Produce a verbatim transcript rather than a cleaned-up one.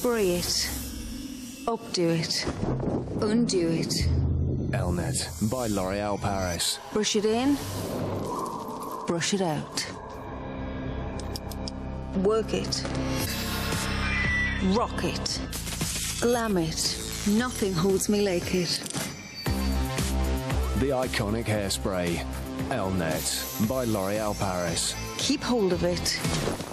Free it. Updo it. Undo it. Elnett by L'Oréal Paris. Brush it in. Brush it out. Work it. Rock it. Glam it. Nothing holds me like it. The iconic hairspray. Elnett by L'Oréal Paris. Keep hold of it.